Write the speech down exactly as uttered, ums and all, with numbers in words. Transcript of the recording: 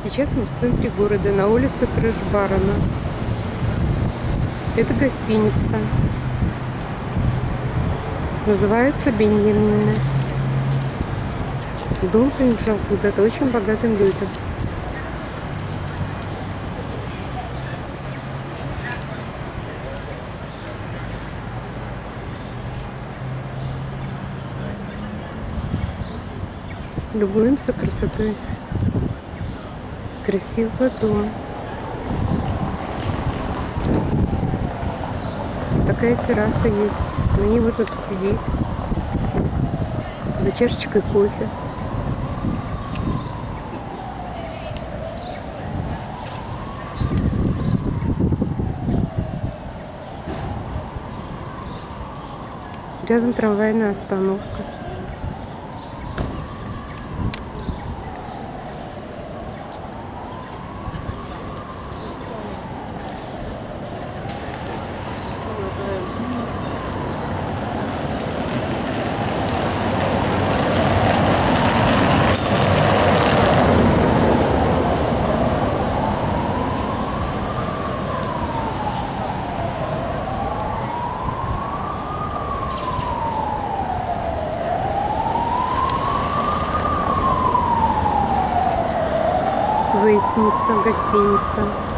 Сейчас мы в центре города, на улице Трэш-Барона. Это гостиница. Называется Беньямин. Дом принадлежал когда-то очень богатым людям. Любуемся красотой красивого дома. Такая терраса есть. На ней можно посидеть за чашечкой кофе. Рядом трамвайная остановка. Выяснится гостиница.